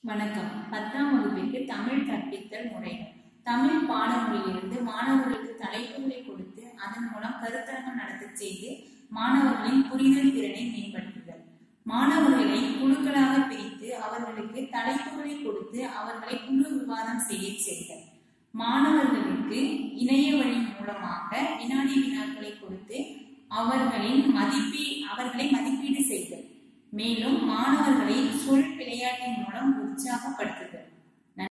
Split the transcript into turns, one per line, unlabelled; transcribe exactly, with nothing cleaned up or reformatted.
வணக்கம். பத்தாம் வகுப்பிற்கு தமிழ் கற்பித்தல் முறைகள். தமிழ் பாடமொழியிலிருந்து மாணவர்களுக்கு தலைப்புகளை கொடுத்து அதன் மூலம் கருத்தரங்கம் நடத்த செய்து மாணவர்களின் புரிதல் திறனை மேம்படுத்துதல். மாணவர்களை குழுக்களாக பிரித்து அவர்களுக்கு தலைப்புகளை கொடுத்து அவர்களை குழு விவாதம் செய்ய செய்தல். மாணவர்களுக்கு இணைய வழி மூலமாக வினாடி வினாக்களை கொடுத்து அவர்களின் மதிப்பீ அவர்களை மதிப்பீடு செய்தல். மேலும் மாணவர்களை சொல் விளையாட்டின் மூலம் உற்சாகப்படுத்த